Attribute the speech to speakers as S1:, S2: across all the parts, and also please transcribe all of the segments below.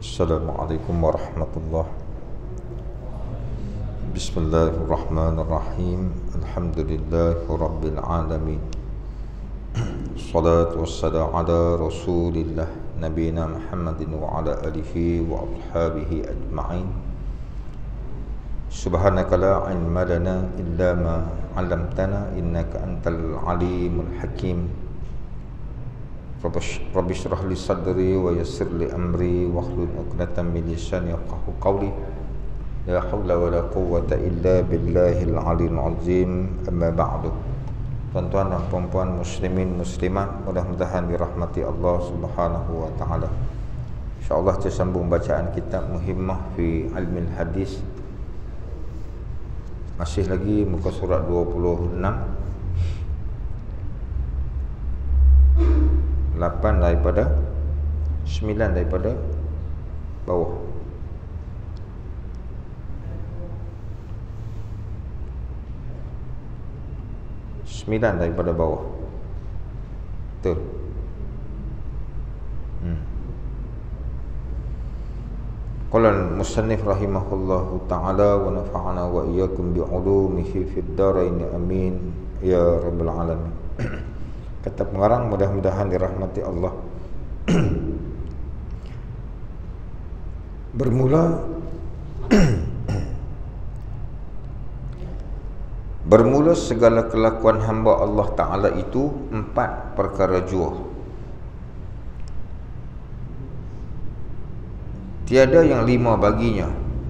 S1: Assalamualaikum warahmatullahi. Bismillahirrahmanirrahim. Alhamdulillahirabbil alamin. Salatu wassalamu ala Rasulillah nabiyina Muhammadin wa ala alihi wa ashabihi ajma'in. Subhanaka la ilma lana illa ma 'allamtana innaka antal alimul hakim. Rabbi shrah li sadri wa yassir li amri wahlul 'uqdatam min lisani yafqahu qawli. La haula wala quwwata illa billahil 'aliyyil 'azim. Amma ba'du. Tuan-tuan dan puan-puan muslimin muslimat, mudah-mudahan dirahmati Allah Subhanahu wa taala. Insya-Allah kita sambung bacaan kitab Muhimmah fi Ilmil Hadis. Masih lagi muka surat 26. 8 daripada 9 daripada bawah. Sembilan daripada bawah. Betul. Qala al-musannif rahimahullahu ta'ala wa nafa'ana wa iyyakum bi'ulumihi fid dharain amin ya rabbal alamin. Kata pengarang, mudah-mudahan dirahmati Allah. Bermula segala kelakuan hamba Allah Ta'ala itu 4 perkara jua. Tiada yang 5 baginya.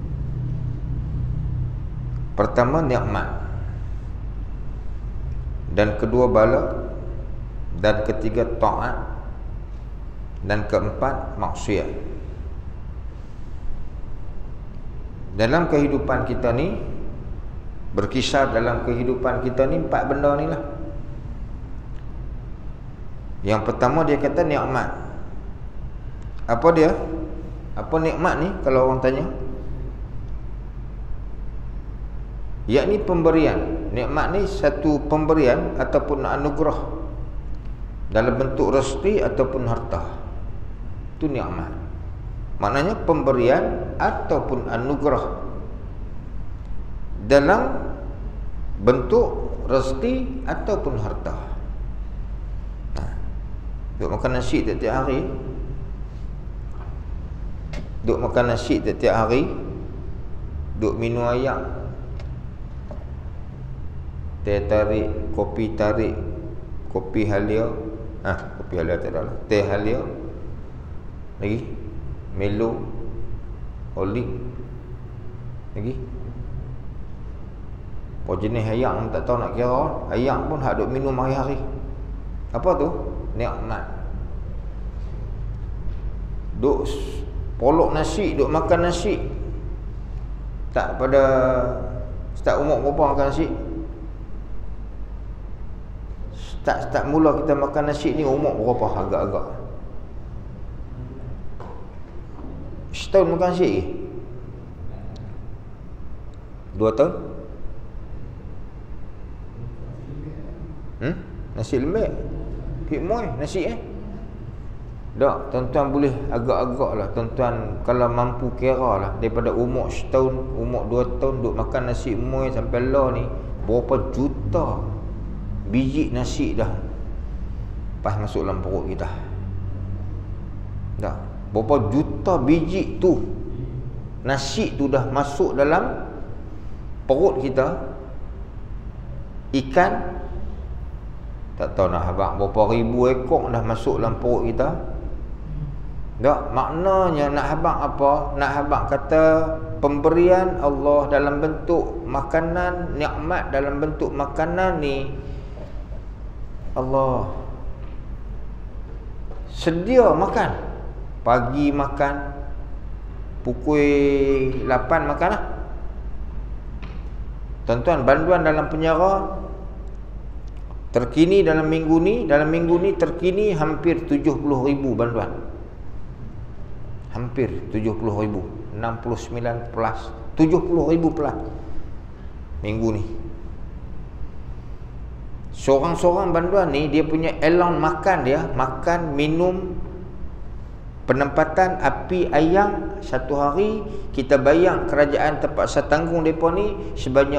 S1: Pertama nikmat, dan kedua bala, dan ketiga taat, dan keempat maksiat. Dalam kehidupan kita ni, berkisar dalam kehidupan kita ni 4 benda ni lah. Yang pertama dia kata nikmat. Apa dia? Apa nikmat ni kalau orang tanya? Yakni pemberian. Nikmat ni satu pemberian ataupun anugerah dalam bentuk rezeki ataupun harta. Itu nikmat. Maknanya pemberian ataupun anugerah dalam bentuk rezeki ataupun harta. Duk makan nasi tiap-tiap hari, duk makan nasi tiap-tiap hari, duk minum air, teh tarik, kopi tarik, kopi halia, kopi halia tak ada lah, teh halia, lagi Milo, Holik, lagi apa jenis ayam tak tahu nak kira. Ayam pun hak duk minum hari-hari. Apa tu? Nikmat. Duk polok nasi, duk makan nasi. Tak pada start umur berapa makan nasi? Start mula kita makan nasi ni umur berapa agak-agak? Setahun makan nasi lagi? 2 tahun? Nasi lembek. Kek moy nasi tak, tuan-tuan boleh agak-agak lah. Tuan-tuan kalau mampu kira lah, daripada umur setahun, umur 2 tahun duk makan nasi moy sampai lah ni, berapa juta biji nasi dah pas masuk dalam perut kita. Tak, berapa juta biji tu nasi tu dah masuk dalam perut kita. Ikan tak tahu nak habaq berapa ribu ekor dah masuk dalam perut kita. Tak, maknanya nak habaq apa? Nak habaq kata pemberian Allah dalam bentuk makanan, nikmat dalam bentuk makanan ni Allah sedia makan. Pagi makan, pukul 8 makan lah. Tuan-tuan, banduan dalam penjara terkini dalam minggu ni terkini hampir 70,000 banduan. Hampir 70,000, 69 plus 70,000 plus minggu ni. Seorang-seorang banduan ni dia punya allowance makan dia, makan, minum, Penempatan api ayam satu hari kita bayar kerajaan terpaksa tanggung mereka ni sebanyak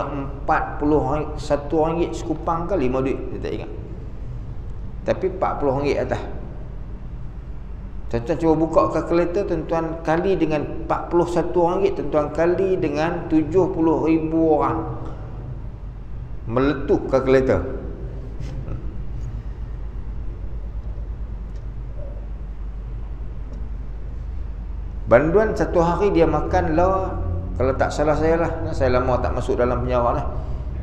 S1: RM41 sekupang ke 5 duit, saya tak ingat. Tapi RM40 atas. Tuan-tuan cuba buka kalkulator, tuan-tuan kali dengan RM41, tuan-tuan kali dengan 70,000 orang. Meletup kalkulator. Banduan satu hari dia makan lah, kalau tak salah saya lah, saya lama tak masuk dalam penjara lah,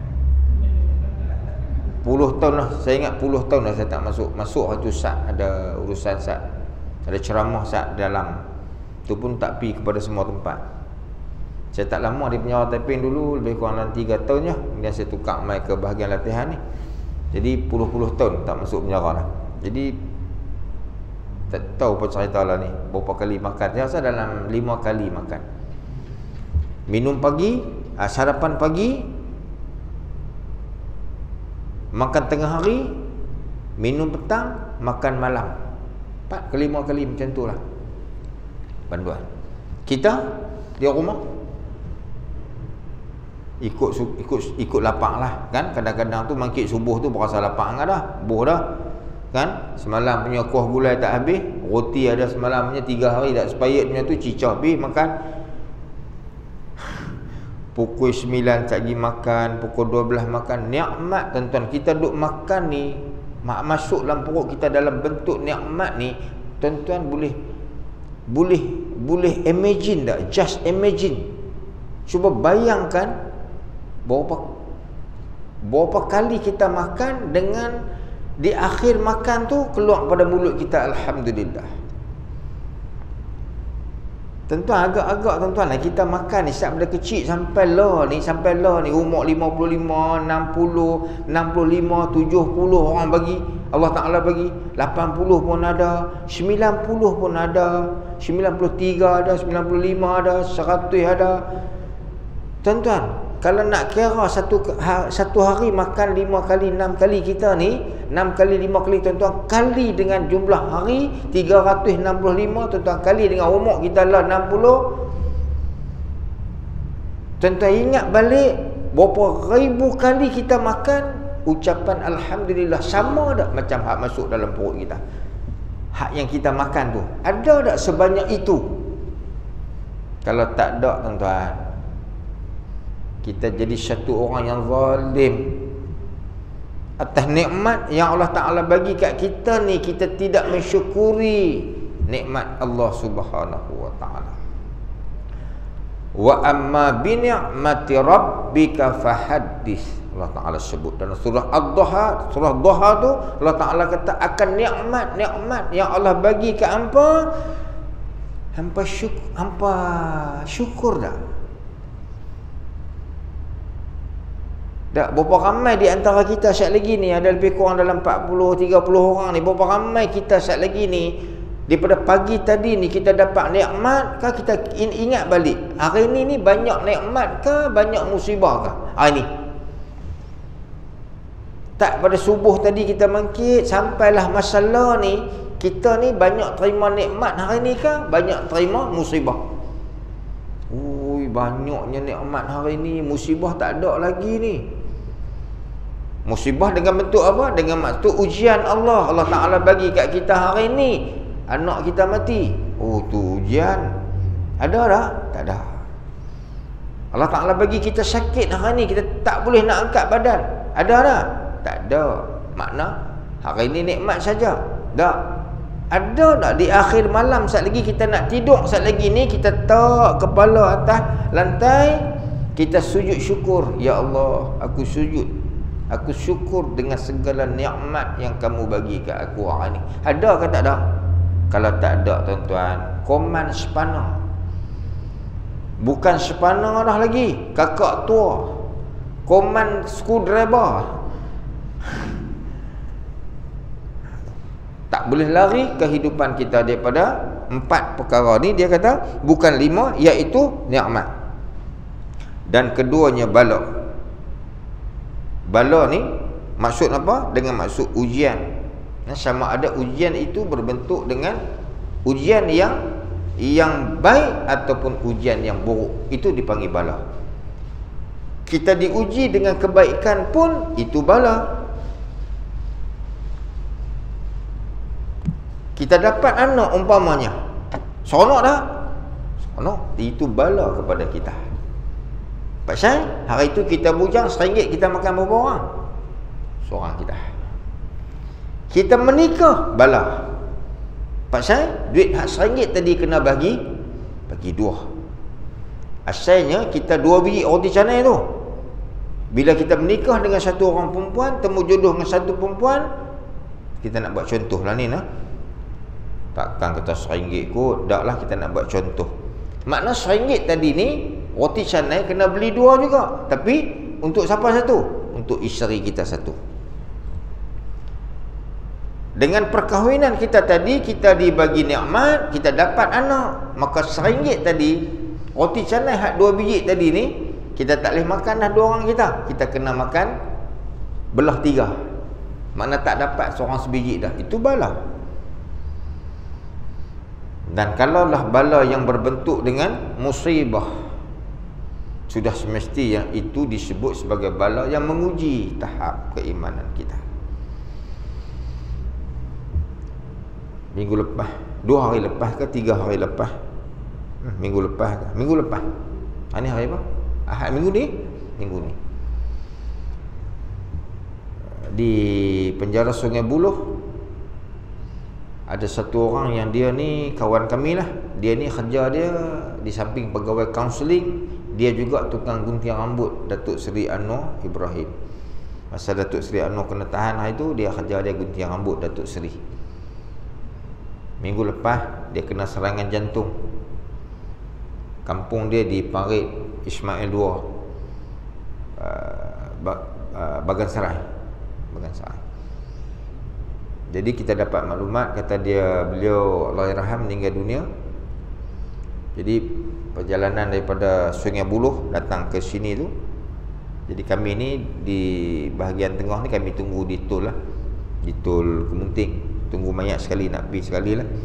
S1: 10 tahun lah, saya ingat 10 tahun lah saya tak masuk. Masuk satu saat ada urusan saat, ada ceramah saat dalam, tu pun tak pergi kepada semua tempat. Saya tak lama di penjara Taiping dulu, lebih kurang dalam 3 tahun je. Kemudian saya tukar mai ke bahagian latihan ni, jadi puluh-puluh tahun tak masuk penjara lah. Jadi tak tahu apa cerita lah ni, berapa kali makan. Saya rasa dalam 5 kali makan. Minum pagi, sarapan pagi, makan tengah hari, minum petang, makan malam. 4 ke 5 kali macam tu lah banduan. Kita di rumah ikut lapang lah kan. Kadang-kadang tu mangkit subuh tu berasa lapang dah, buh dah kan. Semalam punya kuah gulai tak habis, roti ada semalam punya 3 hari tak sepayat punya tu, cicah habis makan. Pukul 9 tak pergi makan, pukul 12 makan. Nikmat tuan-tuan, kita duk makan ni masuk dalam perut kita dalam bentuk nikmat ni, tuan-tuan boleh imagine tak? Just imagine. Cuba bayangkan berapa kali kita makan dengan di akhir makan tu keluar pada mulut kita alhamdulillah. Tuan-tuan, agak-agak tuan-tuan lah kita makan ni sejak pada kecil sampai lah ni umur 55, 60, 65, 70 orang bagi, Allah Ta'ala bagi, 80 pun ada, 90 pun ada, 93 ada, 95 ada, 100 ada. Tuan-tuan, kalau nak kira satu hari makan 5 kali, 6 kali kita ni, 6 kali, 5 kali tuan-tuan, kali dengan jumlah hari 365, tuan-tuan kali dengan umur kita lah 60. Tuan-tuan ingat balik berapa ribu kali kita makan, ucapan alhamdulillah sama tak macam hak masuk dalam perut kita? Hak yang kita makan tu ada tak sebanyak itu? Kalau tak ada tuan-tuan, kita jadi satu orang yang zalim atas nikmat yang Allah Ta'ala bagi kat kita ni. Kita tidak mensyukuri nikmat Allah Subhanahu wa Ta'ala. Wa amma bi ni'mati rabbika fahaddits, Allah Ta'ala sebut dalam surah Ad-Duha. Surah Duha tu Allah Ta'ala kata akan nikmat-nikmat yang Allah bagi kat hampa, hampa syukur dah. Tak, berapa ramai di antara kita saat lagi ni, ada lebih kurang dalam 40-30 orang ni, berapa ramai kita saat lagi ni, daripada pagi tadi ni kita dapat nikmat ke, kita ingat balik hari ni banyak nikmat ke banyak musibah ke? Hari ni tak, pada subuh tadi kita bangkit sampailah masalah ni, kita ni banyak terima nikmat hari ni ke banyak terima musibah? Ui, banyaknya nikmat hari ni, musibah tak ada lagi ni. Musibah dengan bentuk apa? Dengan maksud ujian Allah. Allah Ta'ala bagi kat kita hari ni, anak kita mati. Oh, tu ujian. Ada tak? Tak ada. Allah Ta'ala bagi kita sakit hari ni, kita tak boleh nak angkat badan. Ada tak? Tak ada. Makna hari ni nikmat saja. Tak. Ada tak di akhir malam saat lagi kita nak tidur, saat lagi ni kita tak kepala atas lantai, kita sujud syukur, ya Allah, aku sujud, aku syukur dengan segala nikmat yang kamu bagi kat aku hari ni. Ada ke tak ada? Kalau tak ada tuan-tuan, koman sepana. Bukan sepana dah lagi, kakak tua, koman screwdriver. Tak boleh lari kehidupan kita daripada 4 perkara ni. Dia kata bukan 5, iaitu nikmat. Dan keduanya bala. Bala ni maksud apa? Dengan maksud ujian. Sama ada ujian itu berbentuk dengan Ujian yang baik ataupun ujian yang buruk, itu dipanggil bala. Kita diuji dengan kebaikan pun itu bala. Kita dapat anak umpamanya, seronok dah, seronok, itu bala kepada kita. Pasal hari itu kita bujang RM1 kita makan berapa orang? Seorang kita. Kita menikah, bala. Pasal duit RM1 tadi kena bagi dua. Asalnya kita 2 biji roti canai tu. Bila kita menikah dengan satu orang perempuan, temu jodoh dengan satu perempuan, kita nak buat contoh lah ni nah. Takkan kata RM1 kot, taklah kita nak buat contoh. Makna RM1 tadi ni roti canai kena beli 2 juga. Tapi untuk siapa satu? Untuk isteri kita satu. Dengan perkahwinan kita tadi, kita dibagi nikmat, kita dapat anak. Maka RM1 tadi, roti canai hak 2 biji tadi ni, kita tak boleh makan dah 2 orang kita. Kita kena makan belah 3. Makna tak dapat seorang sebiji dah. Itu bala. Dan kalaulah bala yang berbentuk dengan musibah, sudah semesti yang itu disebut sebagai bala yang menguji tahap keimanan kita. Minggu lepas, 2 hari lepas ke 3 hari lepas, minggu lepas ke? Minggu lepas. Ini hari apa? Ahad minggu ni? Minggu ni. Di penjara Sungai Buloh ada satu orang yang dia ni kawan kami lah. Dia ni kerja dia di samping pegawai kaunseling, dia juga tukang gunting rambut Datuk Seri Anwar Ibrahim. Masa Datuk Seri Anwar kena tahan hari tu, dia kerja dia gunting rambut Datuk Seri. Minggu lepas dia kena serangan jantung. Kampung dia di Parit Ismail 2, Bagansarai. Jadi kita dapat maklumat, kata beliau Allahyarham meninggal dunia. Jadi perjalanan daripada Sungai Buloh datang ke sini tu. Jadi kami ni di bahagian tengah ni kami tunggu di tol lah, di tol Kemunting. Tunggu mayat sekali, nak pergi sekali lah.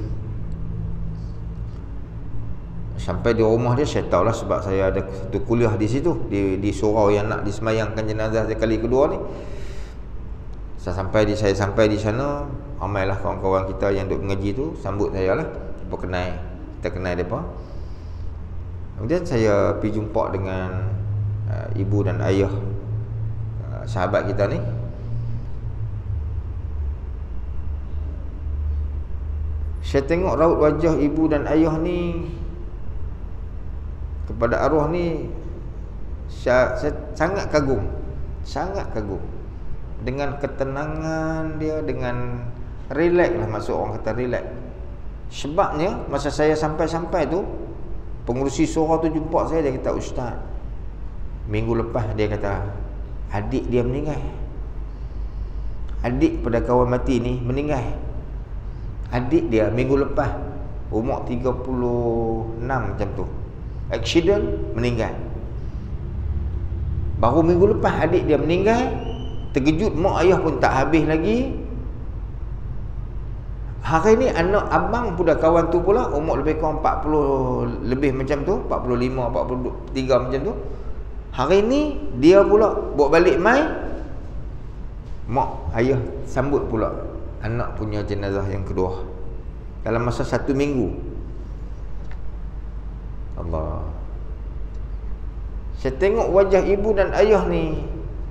S1: Sampai di rumah dia, saya tahulah sebab saya ada satu kuliah di situ, di surau yang nak disemayangkan jenazah kali kedua ni. Saya sampai di sana, ramailah kawan-kawan kita yang duk mengaji tu sambut saya lah, kita kenal mereka. Kemudian saya pergi jumpa dengan ibu dan ayah sahabat kita ni. Saya tengok raut wajah ibu dan ayah ni kepada arwah ni, saya sangat kagum. Sangat kagum dengan ketenangan dia, dengan relax lah, maksud orang kata relax. Sebabnya masa saya sampai tu, pengurusi surau tu jumpa saya, dia kata, "Ustaz, minggu lepas," dia kata, "adik dia meninggal. Adik pada kawan mati ni meninggal. Adik dia minggu lepas, umur 36 macam tu, accident, meninggal. Baru minggu lepas adik dia meninggal. Terkejut mak ayah pun tak habis lagi. Hari ni anak abang pula, kawan tu pula, umur lebih kurang 40 lebih macam tu, 45, 43 macam tu. Hari ni dia pula bawa balik mai, mak ayah sambut pula anak punya jenazah yang kedua dalam masa 1 minggu. Allah. Saya tengok wajah ibu dan ayah ni,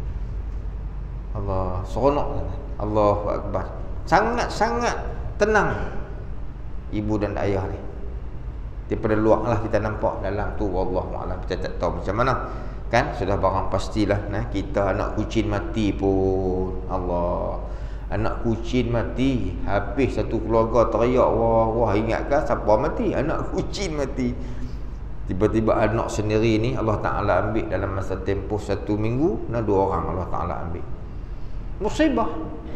S1: Allah, seronok. Allahu Akbar. Sangat-sangat tenang ibu dan ayah ni. Daripada luar lah kita nampak, dalam tu wallahualam kita tak tahu macam mana. Kan sudah barang pastilah, kita anak kucing mati pun, Allah, anak kucing mati, habis satu keluarga teriak, wah ingatkan siapa mati? Anak kucing mati. Tiba-tiba anak sendiri ni Allah Ta'ala ambil dalam masa tempoh 1 minggu. 2 orang Allah Ta'ala ambil. Musibah.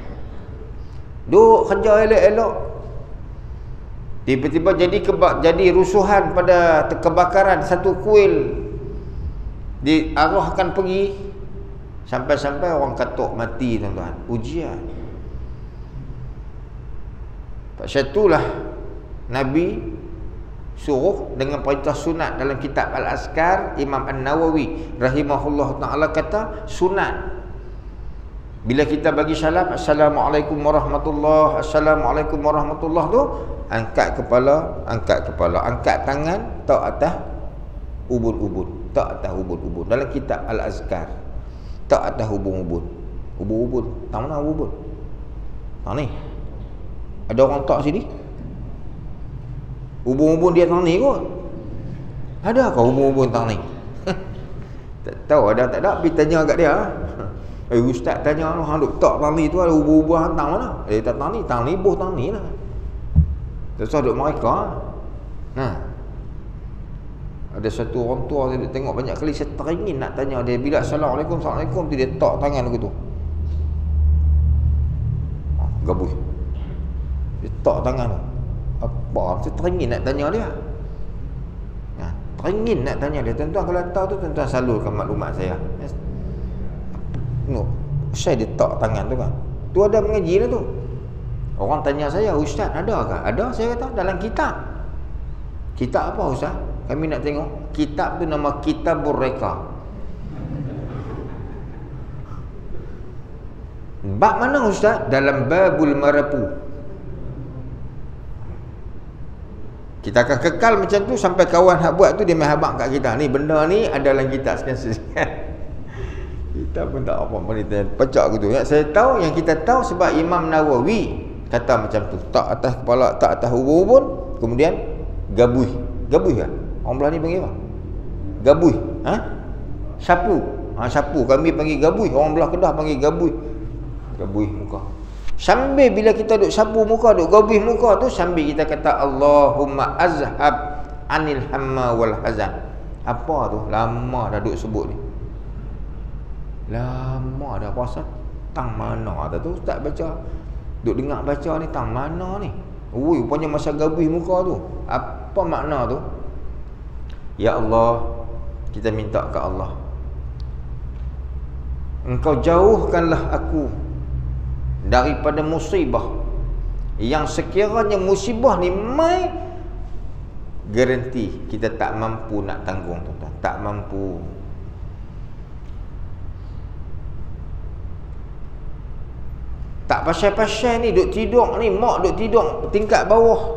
S1: Duk kerja elok-elok, tiba-tiba jadi rusuhan pada kebakaran satu kuil, diarahkan pergi, sampai-sampai orang katuk mati, tuan-tuan. Ujian. Pasal itulah Nabi suruh dengan perintah sunat. Dalam kitab Al-Azkar, Imam An-Nawawi rahimahullah ta'ala kata sunat. Bila kita bagi salam, Assalamualaikum warahmatullahi, Assalamualaikum warahmatullahi tu, angkat kepala, angkat tangan tak atas ubun-ubun, tak atas ubun-ubun. Dalam kitab Al-Azkar, tak atas ubun-ubun. Ubun-ubun, tak mana ubun? Tak ni. Ada orang tak sini? Ubun-ubun dia tak ni kot. Adakah ubun-ubun tak ni? Tak tahu ada tak ada, pergi tanya kat dia. Ustaz tanya, hang duk tak tang ni tu ada ubun-ubun hantar mana? Tak tang ni buh tang ni lah. Terus duk mereka. Nah. Ada satu orang tua saya duk tengok banyak kali, saya teringin nak tanya dia, bila Assalamualaikum tu dia tak tangan aku tu. Gabui. Dia tak tangan tu. Apa? Saya teringin nak tanya dia. Teringin nak tanya dia. Tuan-tuan kalau tahu tu, tuan-tuan salurkan maklumat saya. No, saya dia tak tangan tu kan. Tu ada mengaji lah tu. Orang tanya saya, Ustaz ada ke? Ada, saya kata dalam kitab. Kitab apa Ustaz? Kami nak tengok. Kitab tu nama Kitabur Reka. Bab mana Ustaz? Dalam Babul Marapu. Kita akan kekal macam tu sampai kawan hak buat tu dia main habaq kat kita. Ni benda ni ada dalam kitab sekian-sekian. Kita pun tak apa pun dia pecah gitu ya. Saya tahu yang kita tahu sebab Imam Nawawi kata macam tu, tak atas kepala, tak atas ubun-ubun, kemudian gabuih. Gabuih kan? Orang belah ni panggil apa? Gabuih. Sapu. Sapu kami panggil gabuih, orang belah Kedah panggil gabuih. Gabuih muka. Sambil bila kita duk sapu muka, duk gabuih muka tu, sambil kita kata Allahumma azhab anil hamma wal hazan. Apa tu? Lama dah duk sebut ni. Lama dah puasa. Tang mana dah tu Ustaz baca. Duk dengar baca ni, tang mana ni? Ui, rupanya masa gabuih muka tu. Apa makna tu? Ya Allah, kita minta ke Allah, Engkau jauhkanlah aku daripada musibah yang sekiranya musibah ni mai garanti kita tak mampu nak tanggung, tuan-tuan. Tak mampu. Tak pasal-pasal ni duk tidur ni, mak duk tidur tingkat bawah.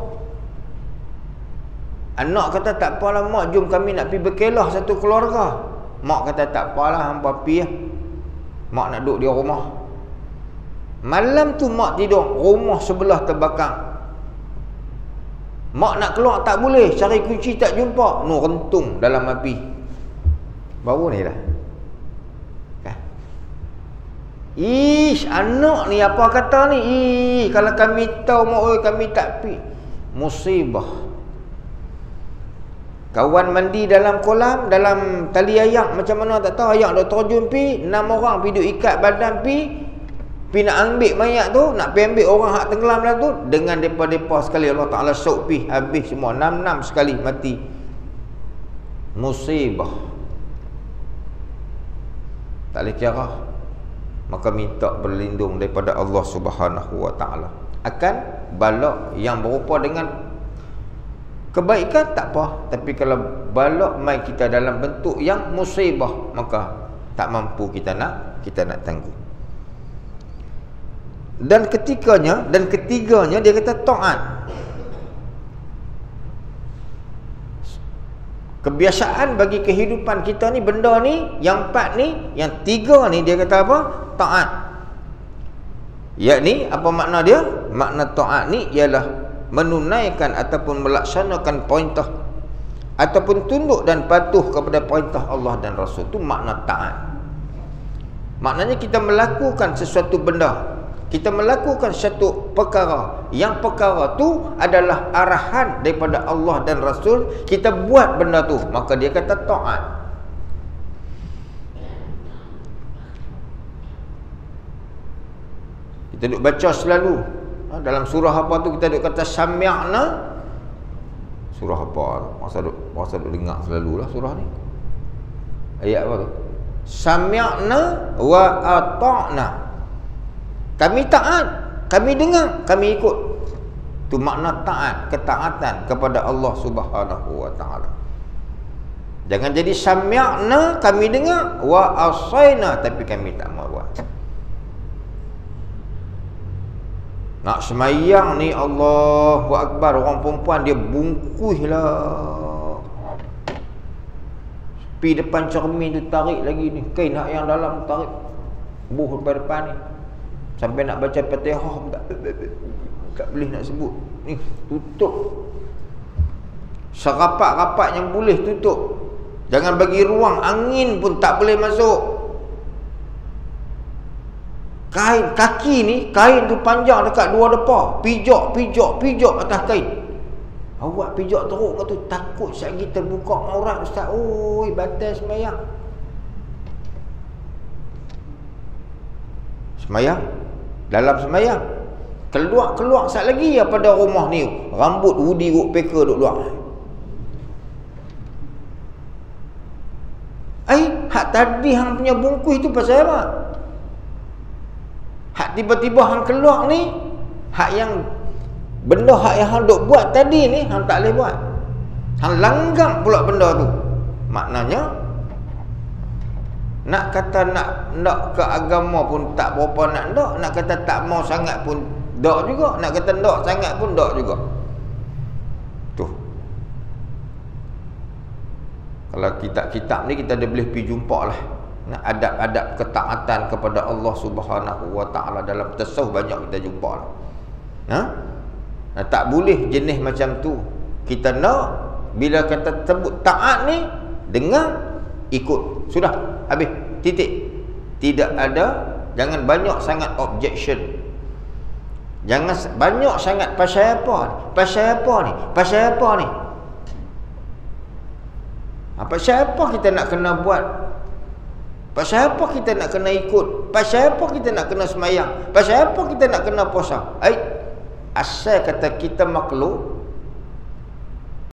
S1: Anak kata tak apalah mak, jom kami nak pergi berkelah satu keluarga. Mak kata tak apalah, hampa pergi lah. Mak nak duduk di rumah. Malam tu mak tidur, rumah sebelah terbakar. Mak nak keluar tak boleh, cari kunci tak jumpa. No, rentung dalam api. Baru ni lah. Ish, anak ni apa kata ni? Kalau kami tahu mak, kami tak pi. Musibah. Kawan mandi dalam kolam, dalam tali ayak macam mana tak tahu, ayak dah terjun pi, 6 orang pi duk ikat badan pi nak ambil mayat tu, nak pi ambil orang hak tenggelam dalam tu, dengan depa-depa sekali Allah Taala sok pi habis semua, 6 sekali mati. Musibah. Tak boleh kira. Maka minta berlindung daripada Allah Subhanahu wa taala akan balak yang berupa dengan kebaikan tak apa, tapi kalau balak mai kita dalam bentuk yang musibah, maka tak mampu kita nak tanggung. Dan ketiganya dia kata taat. Kebiasaan bagi kehidupan kita ni, benda ni, yang 4 ni, yang 3 ni dia kata apa? Taat. Yakni apa makna dia? Makna taat ni ialah menunaikan ataupun melaksanakan perintah ataupun tunduk dan patuh kepada perintah Allah dan Rasul. Itu makna taat. Maknanya kita melakukan sesuatu benda, kita melakukan satu perkara, yang perkara tu adalah arahan daripada Allah dan Rasul, kita buat benda tu, maka dia kata taat. Kita duk baca selalu dalam surah apa tu, kita duk kata sami'na. Surah apa? Masa duk dengar selalulah surah ni. Ayat apa tu? Sami'na wa ata'na. Kami taat, kami dengar, kami ikut. Tu makna taat, ketaatan kepada Allah Subhanahu wa taala. Jangan jadi sami'na, kami dengar, wa asaina, tapi kami tak mau buat. Nak semayang ni Allahu Akbar, orang perempuan dia bungkus lah. Pi depan cermin tu tarik lagi ni, kain hak yang dalam tarik. Buh depan ni. Sampai nak baca Fatihah pun tak boleh nak sebut. Ni tutup. Serapat-rapat yang boleh tutup. Jangan bagi ruang, angin pun tak boleh masuk. Kain kaki ni, kain tu panjang dekat dua depa, pijak atas kain. Awak pijak teruk ke tu, takut sekali terbuka aurat ustaz. Oi, batal sembahyang. Sembahyang, dalam sembahyang keluar sat lagi pada rumah ni, rambut hudi ruk peka duk luar. Hak tadi hang punya bungkus tu pasal apa? Hak tiba-tiba hang keluar ni, hak yang benda hak yang hang duk buat tadi ni hang tak boleh buat. Hang langgam pula benda tu. Maknanya nak kata nak ke agama pun tak berapa nak kata tak mau sangat pun dak juga, nak kata dak sangat pun dak juga. Tu. Kalau kitab-kitab ni kita dah boleh pergi jumpa lah. Adab-adab ketaatan kepada Allah Subhanahu wa taala dalam tasawuf banyak kita jumpa lah. Tak boleh jenis macam tu. Kita nak bila kata sebut taat ni, dengar, ikut. Sudah, habis, titik. Tidak ada, jangan banyak sangat objection. Jangan banyak sangat pasal apa ni? Pasal apa ni? Pasal apa ni? Pasal apa kita nak kena buat? Pasal apa kita nak kena ikut? Pasal apa kita nak kena semayang? Pasal apa kita nak kena puasa? Asal kata kita makhluk,